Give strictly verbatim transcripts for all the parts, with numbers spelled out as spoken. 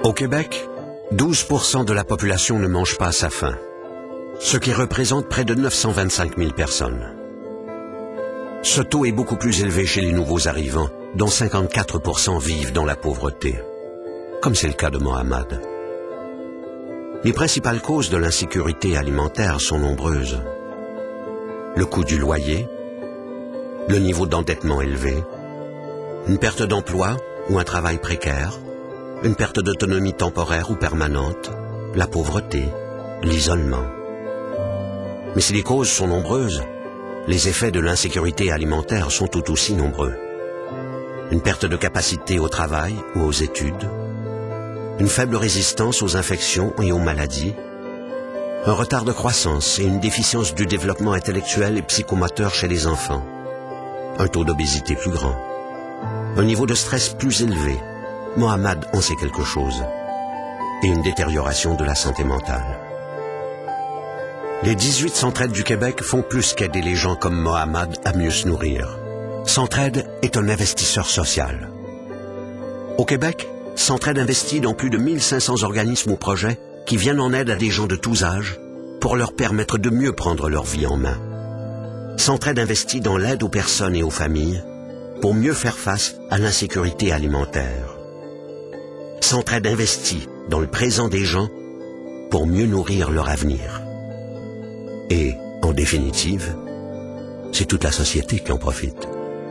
Au Québec, douze pour cent de la population ne mange pas à sa faim, ce qui représente près de neuf cent vingt-cinq mille personnes. Ce taux est beaucoup plus élevé chez les nouveaux arrivants, dont cinquante-quatre pour cent vivent dans la pauvreté, comme c'est le cas de Mohamed. Les principales causes de l'insécurité alimentaire sont nombreuses. Le coût du loyer, le niveau d'endettement élevé, une perte d'emploi ou un travail précaire, une perte d'autonomie temporaire ou permanente, la pauvreté, l'isolement. Mais si les causes sont nombreuses, les effets de l'insécurité alimentaire sont tout aussi nombreux. Une perte de capacité au travail ou aux études, une faible résistance aux infections et aux maladies, un retard de croissance et une déficience du développement intellectuel et psychomoteur chez les enfants, un taux d'obésité plus grand, un niveau de stress plus élevé, Mohamed en sait quelque chose, et une détérioration de la santé mentale. Les dix-huit Centraides du Québec font plus qu'aider les gens comme Mohamed à mieux se nourrir. Centraide est un investisseur social. Au Québec, Centraide investit dans plus de mille cinq cents organismes ou projets qui viennent en aide à des gens de tous âges pour leur permettre de mieux prendre leur vie en main. Centraide investit dans l'aide aux personnes et aux familles pour mieux faire face à l'insécurité alimentaire. Centraide investit dans le présent des gens pour mieux nourrir leur avenir. Et, en définitive, c'est toute la société qui en profite.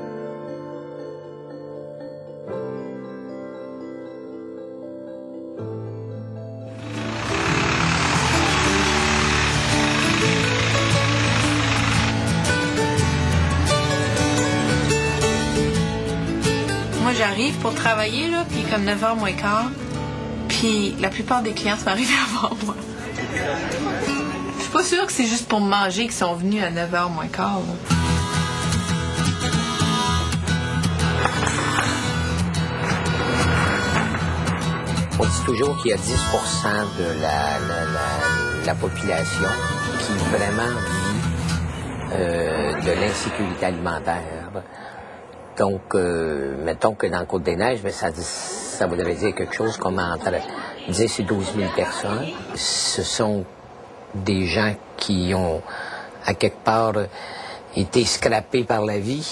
Moi, j'arrive pour travailler, là, puis comme neuf heures moins quart, puis la plupart des clients sont arrivés avant moi. Je suis pas sûre que c'est juste pour manger qu'ils sont venus à neuf heures moins quart, là. On dit toujours qu'il y a dix pour cent de la, la, la, la population qui vraiment vit euh, de l'insécurité alimentaire. Donc, euh, mettons que dans le Côte-des-Neiges, mais ça, ça voudrait dire quelque chose comme entre dix et douze mille personnes. Ce sont des gens qui ont, à quelque part, été scrappés par la vie.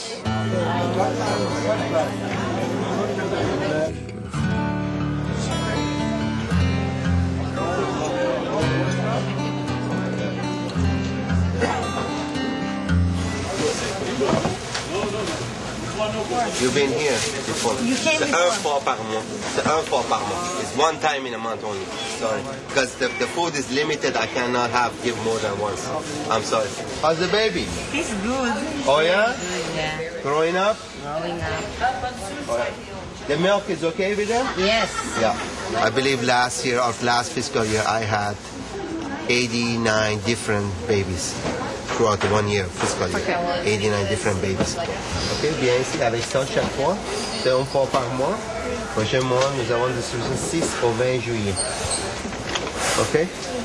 You've been here before. You came C'est before. un fois par mois. C'est un fois par mois. It's one time in a month only. Sorry. Because the, the food is limited, I cannot have give more than once. I'm sorry. How's the baby? He's good. Oh yeah? Good, yeah. Growing up? Growing up. Oh, yeah. The milk is okay with them? Yes. Yeah. I believe last year or last fiscal year I had eighty-nine different babies. Throughout the one year, fiscal year. Okay. eighty-nine different babies. OK, bien ici, avec ça chaque fois, c'est une fois par mois. Prochain mois, nous avons des solutions six au vingt juillet. OK?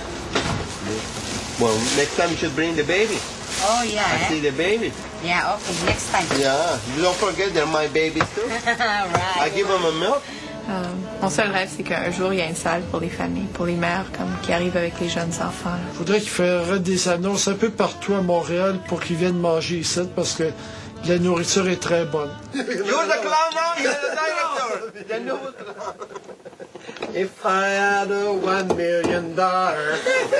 Well, next time you should bring the baby. Oh, yeah. I see the baby. Yeah, okay, next time. Yeah, you don't forget they're my babies too. Right. I give them a milk. Euh, mon seul rêve, c'est qu'un jour, il y a une salle pour les familles, pour les mères comme, qui arrivent avec les jeunes enfants. Il faudrait qu'ils fassent des annonces un peu partout à Montréal pour qu'ils viennent manger ici, parce que la nourriture est très bonne. You're the clown now, you're the director. The new clown. If I had a one million dollars.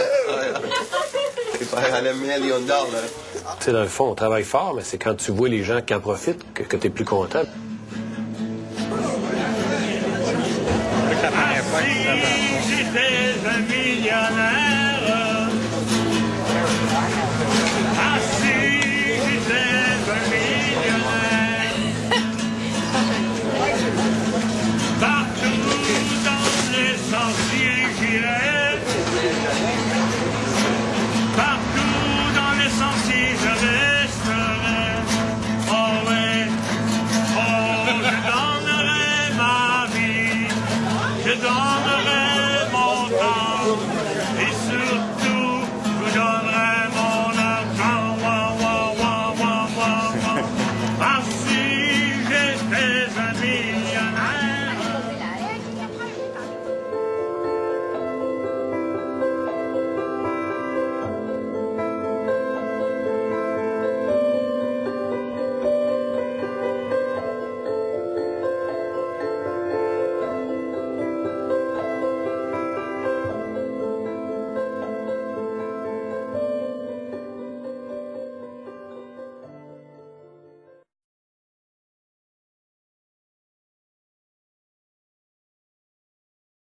If I had a million dollars. Tu sais, dans le fond, on travaille fort, mais c'est quand tu vois les gens qui en profitent que, que tu es plus content. Si j'étais un millionnaire.